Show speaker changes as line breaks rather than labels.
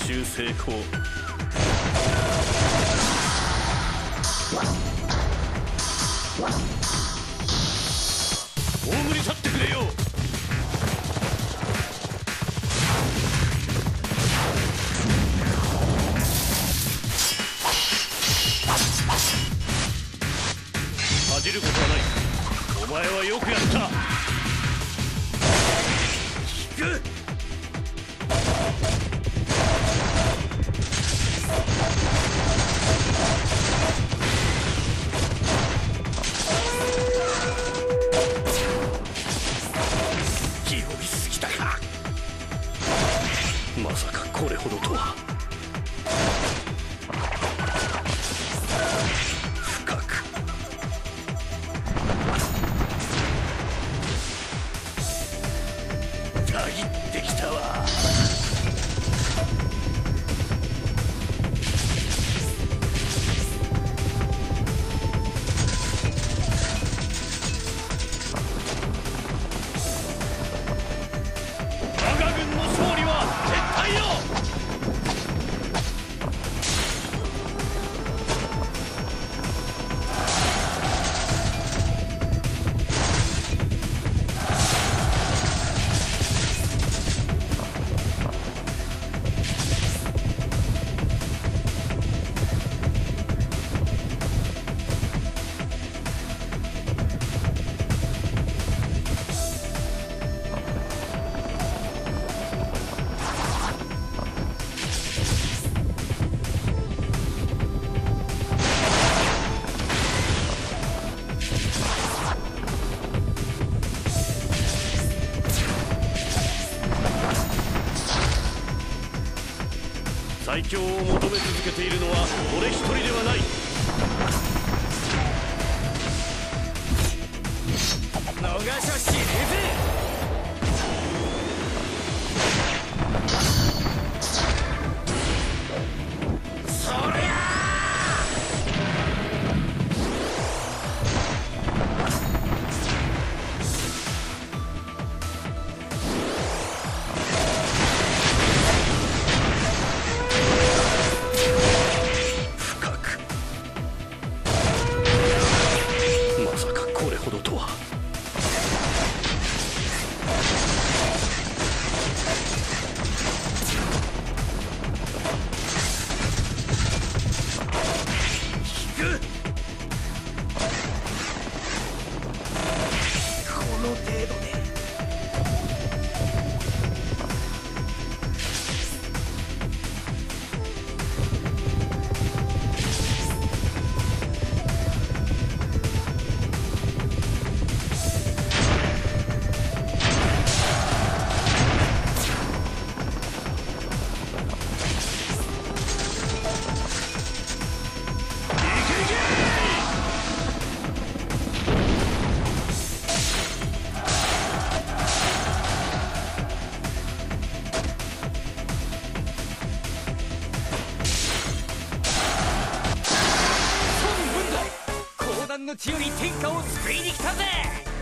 習成功。葬り去ってくれよ。恥じることはない。お前はよくやった。引く。まさかこれほどとは。深くたぎってきたわ。我が軍の勝利は絶対よ。最強を求め続けているのは俺一人ではない。逃しゃしねえぜ。まさかこれほどとは。引く。この程度で。の地より天下を救いに来たぜ。